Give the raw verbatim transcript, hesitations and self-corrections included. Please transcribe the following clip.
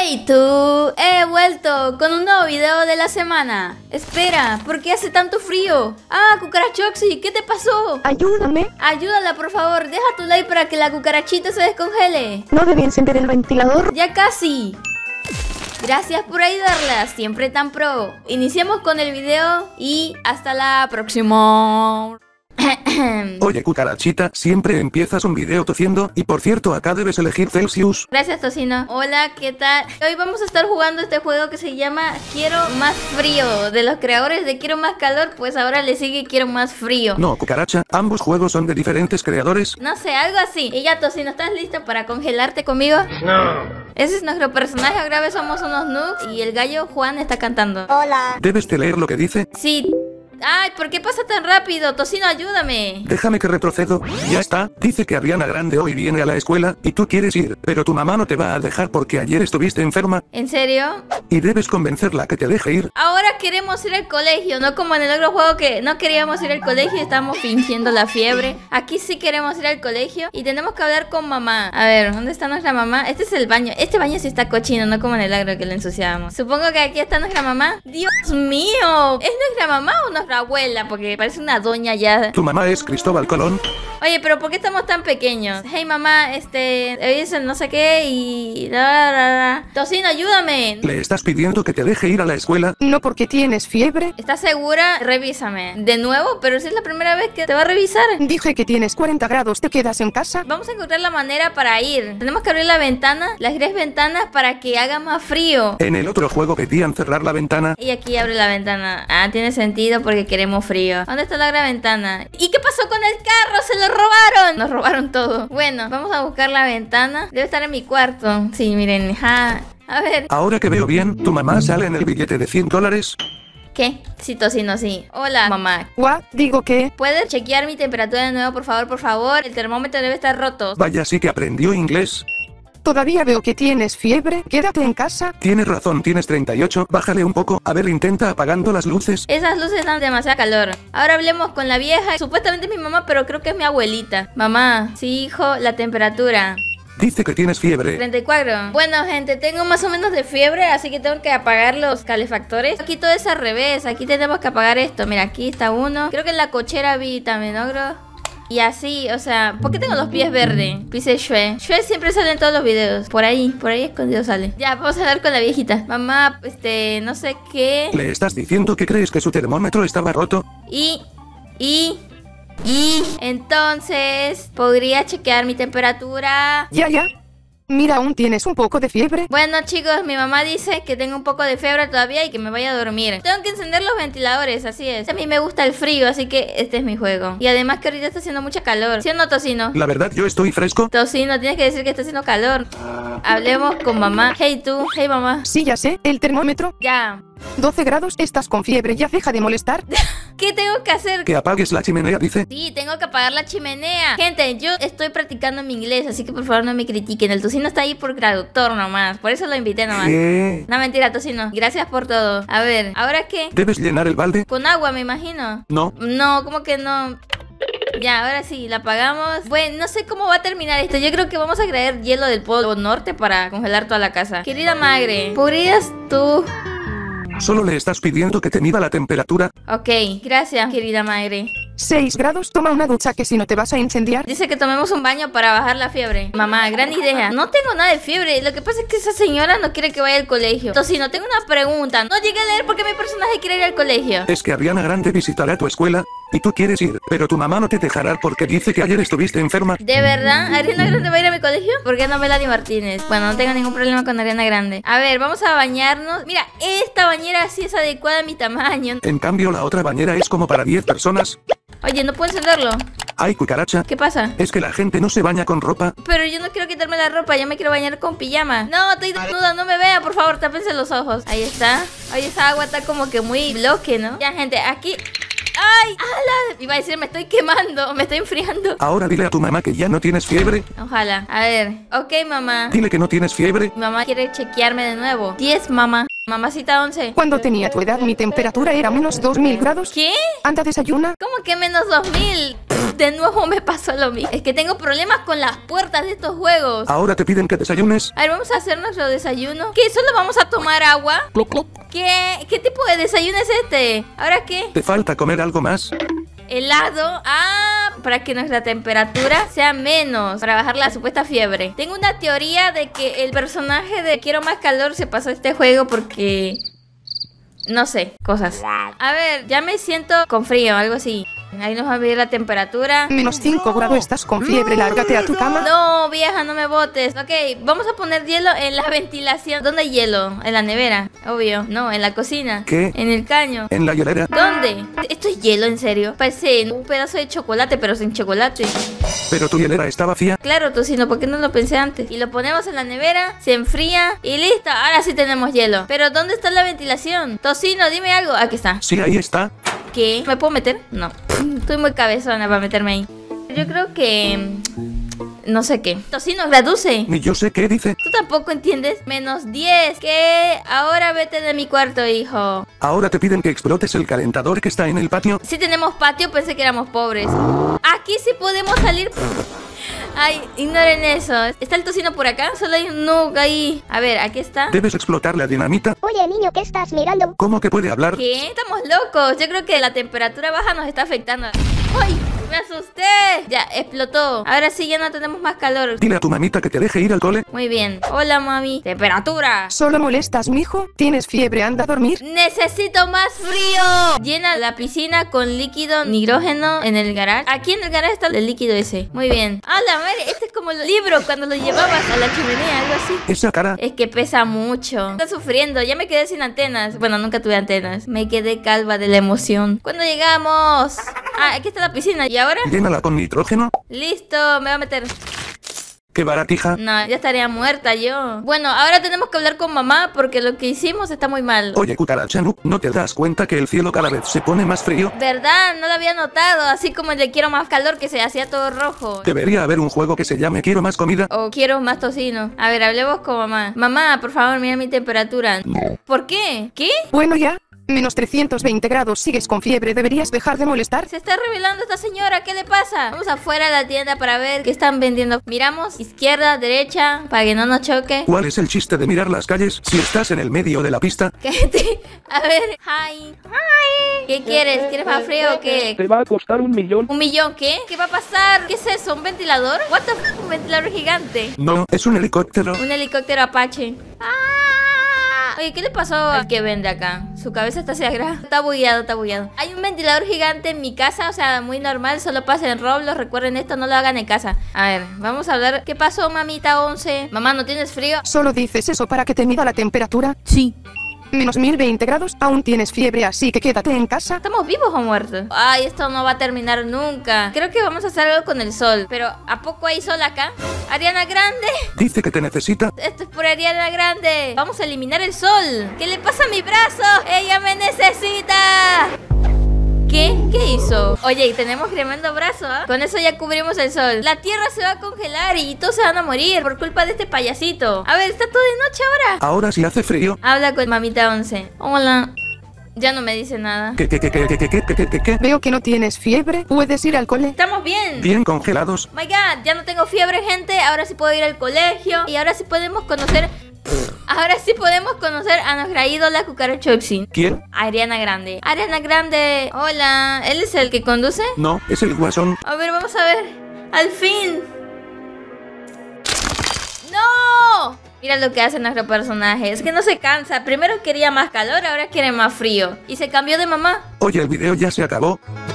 Hey tú, he vuelto con un nuevo video de la semana. Espera, ¿por qué hace tanto frío? Ah, Cucarachoxy, ¿qué te pasó? Ayúdame. Ayúdala, por favor, deja tu like para que la cucarachita se descongele. ¿No debí encender el ventilador? Ya casi. Gracias por ayudarla, siempre tan pro. Iniciemos con el video y hasta la próxima. Oye cucarachita, siempre empiezas un video tosiendo. Y por cierto, acá debes elegir Celsius. Gracias, Tocino. Hola, ¿qué tal? Hoy vamos a estar jugando este juego que se llama Quiero Más Frío. De los creadores de Quiero Más Calor, pues ahora le sigue Quiero Más Frío. No, cucaracha, ambos juegos son de diferentes creadores. No sé, algo así. Y ya, Tocino, ¿estás listo para congelarte conmigo? No. Ese es nuestro personaje, ahora vez somos unos noobs y el gallo Juan está cantando. Hola. Debes de leer lo que dice. Sí. Ay, ¿por qué pasa tan rápido? Tocino, ayúdame. Déjame que retrocedo. Ya está. Dice que Ariana Grande hoy viene a la escuela y tú quieres ir, pero tu mamá no te va a dejar porque ayer estuviste enferma. ¿En serio? Y debes convencerla que te deje ir. Ahora queremos ir al colegio, no como en el otro juego que no queríamos ir al colegio y estábamos fingiendo la fiebre. Aquí sí queremos ir al colegio y tenemos que hablar con mamá. A ver, ¿dónde está nuestra mamá? Este es el baño. Este baño sí está cochino, no como en el agro que lo ensuciábamos. Supongo que aquí está nuestra mamá. ¡Dios mío! ¿Es nuestra mamá o nuestra abuela? Porque parece una doña ya. Tu mamá es Cristóbal Colón. Oye, pero ¿por qué estamos tan pequeños? Hey mamá, este, hoy es el no sé qué y... La, la, la, la. Tocino, ayúdame. ¿Le estás pidiendo que te deje ir a la escuela? ¿No porque tienes fiebre? ¿Estás segura? Revísame. ¿De nuevo? Pero si es la primera vez que te va a revisar. Dije que tienes cuarenta grados, ¿te quedas en casa? Vamos a encontrar la manera para ir. Tenemos que abrir la ventana, las tres ventanas para que haga más frío. En el otro juego pedían cerrar la ventana. Y aquí abre la ventana. Ah, tiene sentido porque queremos frío. ¿Dónde está la otra ventana? ¿Y qué pasó con el carro? ¡Se lo robaron! Nos robaron todo. Bueno, vamos a buscar la ventana. Debe estar en mi cuarto. Sí, miren. Ja. A ver. Ahora que veo bien, tu mamá sale en el billete de cien dólares. ¿Qué? Sí, Tocino, sí. Hola, mamá. ¿What? Digo que... ¿Puedes chequear mi temperatura de nuevo, por favor, por favor? El termómetro debe estar roto. Vaya, sí que aprendió inglés. Todavía veo que tienes fiebre, quédate en casa. Tienes razón, tienes treinta y ocho, bájale un poco. A ver, intenta apagando las luces. Esas luces dan demasiada calor. Ahora hablemos con la vieja. Supuestamente es mi mamá, pero creo que es mi abuelita. Mamá, sí, hijo, la temperatura. Dice que tienes fiebre. treinta y cuatro. Bueno, gente, tengo más o menos de fiebre, así que tengo que apagar los calefactores. Aquí todo es al revés, aquí tenemos que apagar esto. Mira, aquí está uno. Creo que en la cochera vi también, ¿no? Y así, o sea, ¿por qué tengo los pies verdes? Dice Shue. Shue siempre sale en todos los videos. Por ahí, por ahí escondido sale. Ya, vamos a hablar con la viejita. Mamá, este, no sé qué. ¿Le estás diciendo que crees que su termómetro estaba roto? Y, y... Y entonces, ¿podría chequear mi temperatura? Ya, ya. Mira, aún tienes un poco de fiebre. Bueno, chicos, mi mamá dice que tengo un poco de fiebre todavía y que me vaya a dormir. Tengo que encender los ventiladores, así es. A mí me gusta el frío, así que este es mi juego. Y además que ahorita está haciendo mucha calor. ¿Sí o no, Tocino? La verdad, yo estoy fresco. Tocino, tienes que decir que está haciendo calor. Hablemos con mamá. Hey tú, hey mamá. Sí, ya sé, el termómetro. Ya. doce grados, estás con fiebre, ya deja de molestar. ¿Qué tengo que hacer? Que apagues la chimenea, dice. Sí, tengo que apagar la chimenea. Gente, yo estoy practicando mi inglés, así que por favor no me critiquen. El Tocino está ahí por traductor nomás, por eso lo invité nomás. ¿Qué? No, mentira, Tocino. Gracias por todo. A ver, ¿ahora qué? ¿Debes llenar el balde? Con agua, me imagino. No. No, ¿cómo que no? Ya, ahora sí, la apagamos. Bueno, no sé cómo va a terminar esto. Yo creo que vamos a traer hielo del Polo Norte para congelar toda la casa. Querida madre, ¿podrías tú...? Solo le estás pidiendo que te mida la temperatura. Ok, gracias, querida madre. seis grados, toma una ducha que si no te vas a incendiar. Dice que tomemos un baño para bajar la fiebre. Mamá, gran idea. No tengo nada de fiebre. Lo que pasa es que esa señora no quiere que vaya al colegio. Tocino, tengo una pregunta. No llegué a leer por qué mi personaje quiere ir al colegio. Es que Ariana Grande visitará tu escuela y tú quieres ir, pero tu mamá no te dejará porque dice que ayer estuviste enferma. ¿De verdad? ¿Ariana Grande va a ir a mi colegio? ¿Por qué no Melanie Martínez? Bueno, no tengo ningún problema con Ariana Grande. A ver, vamos a bañarnos. Mira, esta bañera sí es adecuada a mi tamaño. En cambio, la otra bañera es como para diez personas. Oye, no puedo encenderlo. Ay, cucaracha. ¿Qué pasa? Es que la gente no se baña con ropa. Pero yo no quiero quitarme la ropa, yo me quiero bañar con pijama. No, estoy desnuda, no me vea, por favor, tápense los ojos. Ahí está. Oye, esa agua está como que muy bloque, ¿no? Ya, gente, aquí... ¡Ay! ¡Hala! Iba a decir, me estoy quemando, me estoy enfriando. Ahora dile a tu mamá que ya no tienes fiebre. Ojalá. A ver. Ok, mamá. Dile que no tienes fiebre. Mi mamá quiere chequearme de nuevo. diez, mamá. Mamacita once. Cuando tenía tu edad, mi temperatura era menos dos mil grados. ¿Qué? Anda, desayuna. ¿Cómo que menos dos mil? De nuevo me pasó lo mismo. Es que tengo problemas con las puertas de estos juegos. Ahora te piden que desayunes. A ver, vamos a hacer nuestro desayuno. ¿Qué? ¿Solo vamos a tomar agua? Clop, clop. ¿Qué? ¿Qué tipo de desayuno es este? ¿Ahora qué? ¿Te falta comer algo más? Helado. Ah, para que nuestra temperatura sea menos, para bajar la supuesta fiebre. Tengo una teoría de que el personaje de Quiero Más Calor se pasó a este juego porque... no sé, cosas. A ver, ya me siento con frío, algo así. Ahí nos va a medir la temperatura. Menos cinco grados, estás con fiebre, lárgate a tu cama. No, vieja, no me botes. Ok, vamos a poner hielo en la ventilación. ¿Dónde hay hielo? En la nevera, obvio. No, en la cocina. ¿Qué? En el caño. En la hielera. ¿Dónde? ¿Esto es hielo, en serio? Parece un pedazo de chocolate, pero sin chocolate. Pero tu hielera está vacía. Claro, Tocino, ¿por qué no lo pensé antes? Y lo ponemos en la nevera, se enfría y listo. Ahora sí tenemos hielo. Pero ¿dónde está la ventilación? Tocino, dime algo. Aquí está. Sí, ahí está. ¿Qué? ¿Me puedo meter? No. Estoy muy cabezona para meterme ahí. Yo creo que... no sé qué. Tocino, reduce. Ni yo sé qué dice. ¿Tú tampoco entiendes? Menos diez. ¿Qué? Ahora vete de mi cuarto, hijo. Ahora te piden que explotes el calentador que está en el patio. Si tenemos patio, pensé que éramos pobres. Aquí sí podemos salir... Ay, ignoren eso. ¿Está el tocino por acá? Solo hay un Nook ahí. A ver, aquí está. Debes explotar la dinamita. Oye, niño, ¿qué estás mirando? ¿Cómo que puede hablar? ¿Qué? Estamos locos. Yo creo que la temperatura baja nos está afectando. ¡Ay! ¡Me asusté! Ya, explotó. Ahora sí ya no tenemos más calor. Dile a tu mamita que te deje ir al cole. Muy bien. Hola, mami. Temperatura. Solo molestas, mijo. ¿Tienes fiebre? Anda a dormir. ¡Necesito más frío! Llena la piscina con líquido nitrógeno en el garage. Aquí en el garage está el líquido ese. Muy bien. ¡Ah, la madre! Este es como el libro cuando lo llevabas a la chimenea, algo así. Esa cara. Es que pesa mucho. Está sufriendo. Ya me quedé sin antenas. Bueno, nunca tuve antenas. Me quedé calva de la emoción. ¿Cuándo llegamos? Ah, aquí está la piscina. ¿Y ahora? Llénala con nitrógeno. Listo, me voy a meter. ¡Qué baratija! No, ya estaría muerta yo. Bueno, ahora tenemos que hablar con mamá porque lo que hicimos está muy mal. Oye, cucaracha, ¿no, ¿no te das cuenta que el cielo cada vez se pone más frío? ¿Verdad? No lo había notado. Así como el de Quiero Más Calor que se hacía todo rojo. Debería haber un juego que se llame Quiero Más Comida. O Quiero Más Tocino. A ver, hablemos con mamá. Mamá, por favor, mira mi temperatura. No. ¿Por qué? ¿Qué? Bueno, ya. Menos trescientos veinte grados, sigues con fiebre, deberías dejar de molestar. Se está revelando esta señora, ¿qué le pasa? Vamos afuera de la tienda para ver qué están vendiendo. Miramos izquierda, derecha, para que no nos choque. ¿Cuál es el chiste de mirar las calles si estás en el medio de la pista? ¿Qué te... A ver, hi. Hi. ¿Qué quieres? ¿Quieres más frío o qué? Te va a costar un millón. ¿Un millón qué? ¿Qué va a pasar? ¿Qué es eso? ¿Un ventilador? What the f... ¿Un ventilador gigante? No, es un helicóptero. Un helicóptero Apache. ¡Ah! Oye, ¿qué le pasó al que vende acá? Su cabeza está hacia atrás. Está bugueado, está bugueado. Hay un ventilador gigante en mi casa, o sea, muy normal. Solo pasa en Roblox. Recuerden esto, no lo hagan en casa. A ver, vamos a hablar. ¿Qué pasó, mamita once? Mamá, ¿no tienes frío? Solo dices eso para que te mida la temperatura. Sí. Menos mil veinte grados, aún tienes fiebre, así que quédate en casa. ¿Estamos vivos o muertos? Ay, esto no va a terminar nunca. Creo que vamos a hacer algo con el sol. Pero, ¿a poco hay sol acá? ¿Ariana Grande? Dice que te necesita. Esto es por Ariana Grande. Vamos a eliminar el sol. ¿Qué le pasa a mi brazo? ¡Ella me necesita! ¿Qué? ¿Qué hizo? Oye, y tenemos tremendo brazo, ¿ah? ¿eh? Con eso ya cubrimos el sol. La tierra se va a congelar y todos se van a morir por culpa de este payasito. A ver, ¿está todo de noche ahora? Ahora sí hace frío. Habla con mamita once. Hola. Ya no me dice nada. ¿Qué, qué, qué, qué, qué, qué, qué, qué, qué, qué? Veo que no tienes fiebre, ¿puedes ir al cole? Estamos bien. Bien congelados. My God, ya no tengo fiebre, gente. Ahora sí puedo ir al colegio. Y ahora sí podemos conocer... Ahora sí podemos conocer a nuestra ídola Cucarachoxin. ¿Quién? Ariana Grande. Ariana Grande. Hola. ¿Él es el que conduce? No, es el guasón. A ver, vamos a ver. Al fin. ¡No! Mira lo que hace nuestro personaje. Es que no se cansa. Primero quería más calor, ahora quiere más frío. Y se cambió de mamá. Oye, el video ya se acabó.